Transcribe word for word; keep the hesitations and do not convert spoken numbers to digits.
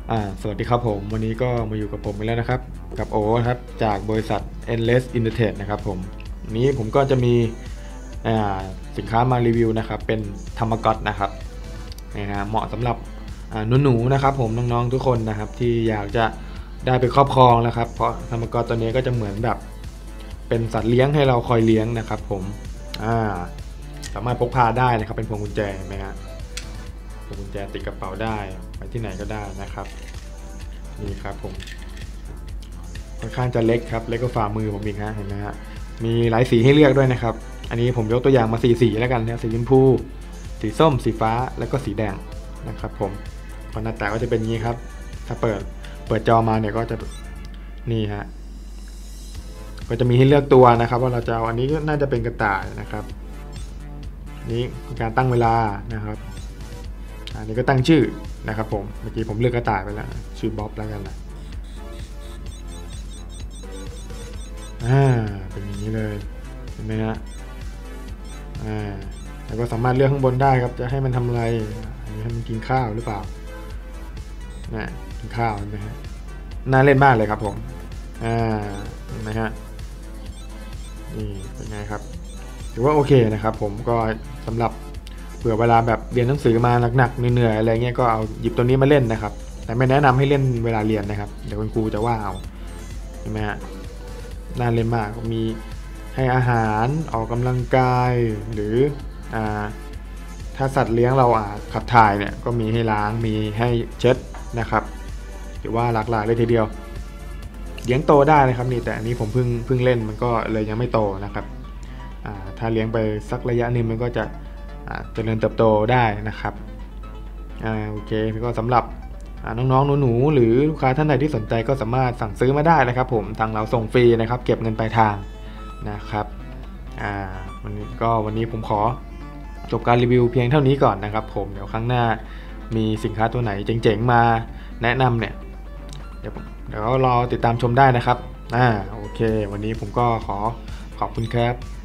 อ่าสวัสดีครับผมวันนี้ก็มาอยู่กับผมอีกแล้วนะครับกับโอครับจากบริษัท Endless Internet นะครับผมวันนี้ผมก็จะมีอ่าสินค้ามารีวิวนะครับเป็นธรรมก๊อตนะครับนะฮะเหมาะสำหรับอ่าหนูๆนะครับผมน้องๆทุกคนนะครับที่อยากจะได้ไปครอบครองนะครับเพราะธรรมก๊อตตัวนี้ก็จะเหมือนแบบเป็นสัตว์เลี้ยงให้เราคอยเลี้ยงนะครับผมอ่าสามารถพกพาได้นะครับเป็นพวงกุญแจเห็นไหมฮะพวงกุญแจติดกระเป๋าได้ไปที่ไหนก็ได้นะครับ นี่ครับผมค่อนข้างจะเล็กครับเล็กกว่าฝ่ามือผมอีกฮะเห็นไหมฮะมีหลายสีให้เลือกด้วยนะครับอันนี้ผมยกตัวอย่างมาสีสีแล้วกันนะสีชมพูสีส้มสีฟ้าแล้วก็สีแดงนะครับผมพอหน้าตาก็จะเป็นงี้ครับถ้าเปิดเปิดจอมาเนี่ยก็จะนี่ฮะก็จะมีให้เลือกตัวนะครับว่าเราจะเอาอันนี้ก็น่าจะเป็นกระต่ายนะครับนี่การตั้งเวลานะครับอันนี้ก็ตั้งชื่อนะครับผมเมื่อกี้ผมเลือกกระต่ายไปแล้วชื่อบ๊อบแล้วกันนะอ่าเป็นอย่างนี้เลยเห็นไหมฮะอ่าแล้วก็สามารถเลือกข้างบนได้ครับจะให้มันทำอะไรอันนี้ให้มันกินข้าวหรือเปล่านะกินข้าวเห็นไหมฮะน่าเล่นมากเลยครับผมอ่าเห็นไหมฮะนี่เป็นไงครับถือว่าโอเคนะครับผมก็สำหรับเผื่อเวลาแบบเรียนหนังสือมาหนักๆเหนื่อยๆอะไรเงี้ยก็เอาหยิบตัวนี้มาเล่นนะครับแต่ไม่แนะนำให้เล่นเวลาเรียนนะครับเดี๋ยวคุณครูจะว่าเอาเห็นไหมฮะน่าเล่นมากมีให้อาหารออกกำลังกายหรืออ่าถ้าสัตว์เลี้ยงเราอ่าขับถ่ายเนี่ยก็มีให้ล้างมีให้เช็ดนะครับถือว่าหลากหลายเลยทีเดียวเลี้ยงโตได้นะครับนี่แต่อันนี้ผมเพิ่งเพิ่งเล่นมันก็เลยยังไม่โตนะครับอ่าถ้าเลี้ยงไปสักระยะหนึ่งมันก็จะอ่าเจริญเติบโตได้นะครับอ่าโอเคก็สำหรับอ่าน้องๆหนูๆหรือลูกค้าท่านใดที่สนใจก็สามารถสั่งซื้อมาได้นะครับผมทางเราส่งฟรีนะครับเก็บเงินปลายทางนะครับอ่าวันนี้ก็วันนี้ผมขอจบการรีวิวเพียงเท่านี้ก่อนนะครับผมเดี๋ยวครั้งหน้ามีสินค้าตัวไหนเจ๋งๆมาแนะนำเนี่ยเดี๋ยวผมเดี๋ยวรอติดตามชมได้นะครับอ่าโอเควันนี้ผมก็ขอขอบคุณครับ